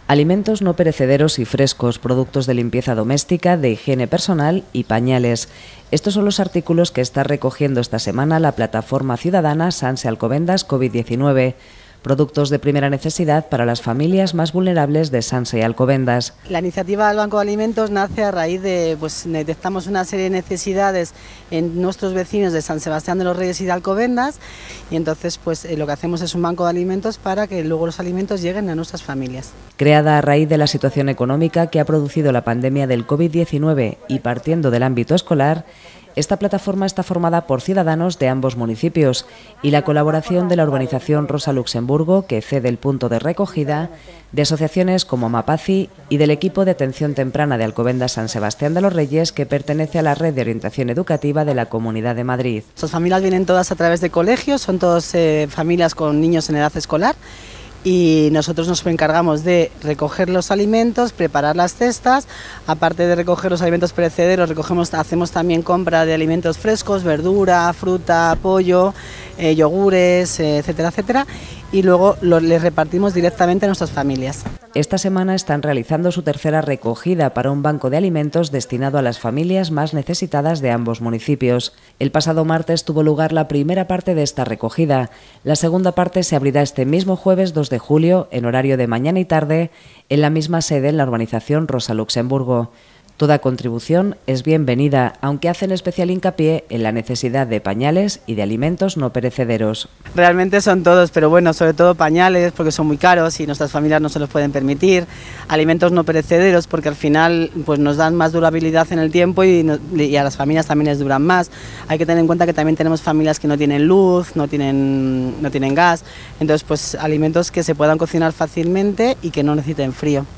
Alimentos no perecederos y frescos, productos de limpieza doméstica, de higiene personal y pañales. Estos son los artículos que está recogiendo esta semana la plataforma ciudadana Sanse Alcobendas COVID-19. Productos de primera necesidad para las familias más vulnerables de Sanse y Alcobendas. La iniciativa del Banco de Alimentos nace a raíz de, detectamos una serie de necesidades en nuestros vecinos de San Sebastián de los Reyes y de Alcobendas, y entonces lo que hacemos es un banco de alimentos para que luego los alimentos lleguen a nuestras familias. Creada a raíz de la situación económica que ha producido la pandemia del COVID-19 y partiendo del ámbito escolar, esta plataforma está formada por ciudadanos de ambos municipios y la colaboración de la urbanización Rosa Luxemburgo, que cede el punto de recogida, de asociaciones como Mapaci y del equipo de atención temprana de Alcobendas San Sebastián de los Reyes, que pertenece a la red de orientación educativa de la Comunidad de Madrid. Estas familias vienen todas a través de colegios, son todas familias con niños en edad escolar. Y nosotros nos encargamos de recoger los alimentos, preparar las cestas. Aparte de recoger los alimentos perecederos, hacemos también compra de alimentos frescos, verdura, fruta, pollo, yogures, etcétera, etcétera, y luego les repartimos directamente a nuestras familias. Esta semana están realizando su tercera recogida para un banco de alimentos destinado a las familias más necesitadas de ambos municipios. El pasado martes tuvo lugar la primera parte de esta recogida. La segunda parte se abrirá este mismo jueves 2 de julio, en horario de mañana y tarde, en la misma sede en la urbanización Rosa Luxemburgo. Toda contribución es bienvenida, aunque hacen especial hincapié en la necesidad de pañales y de alimentos no perecederos. Realmente son todos, pero bueno, sobre todo pañales, porque son muy caros y nuestras familias no se los pueden permitir. Alimentos no perecederos, porque al final nos dan más durabilidad en el tiempo y a las familias también les duran más. Hay que tener en cuenta que también tenemos familias que no tienen luz, no tienen gas, entonces alimentos que se puedan cocinar fácilmente y que no necesiten frío.